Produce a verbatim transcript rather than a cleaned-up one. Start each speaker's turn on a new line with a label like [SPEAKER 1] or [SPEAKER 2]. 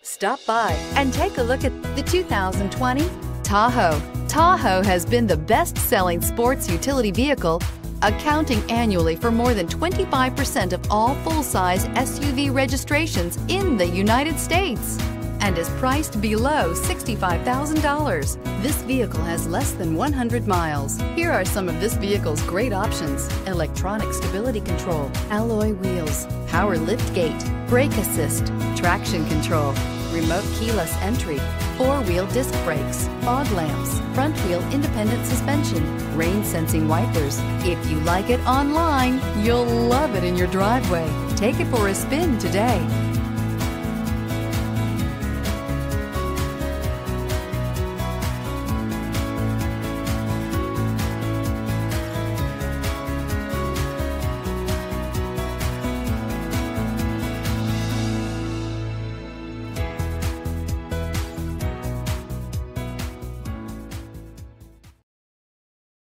[SPEAKER 1] Stop by and take a look at the two thousand twenty Tahoe. Tahoe has been the best-selling sports utility vehicle, accounting annually for more than twenty-five percent of all full-size S U V registrations in the United States, and is priced below sixty-five thousand dollars. This vehicle has less than one hundred miles. Here are some of this vehicle's great options: electronic stability control, alloy wheels, power liftgate, brake assist, traction control, remote keyless entry, four-wheel disc brakes, fog lamps, front-wheel independent suspension, rain-sensing wipers. If you like it online, you'll love it in your driveway. Take it for a spin today.